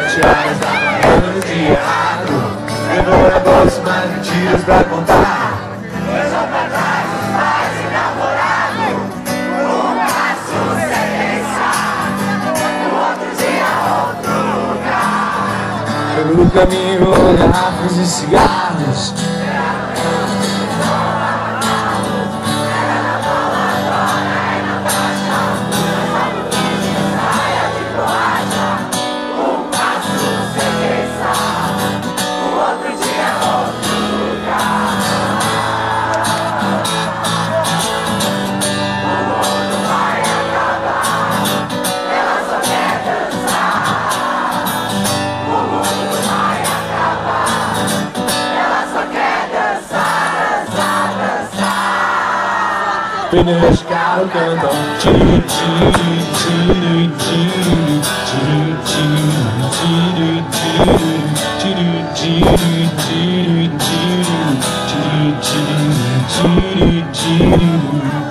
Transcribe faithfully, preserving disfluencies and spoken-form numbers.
sete horas da manhã no dia errado. Levou na bolsa mais mentiras pra contar. Deixou pra trás os pais e namorado. Um passo sem pensar. No outro dia, outro lugar. Pelo caminho, garrafas e cigarros. Pneus carro cantam tiri tiri tiri tiri tiri tiri tiri tiri tiri tiri tiri tiri tiri tiri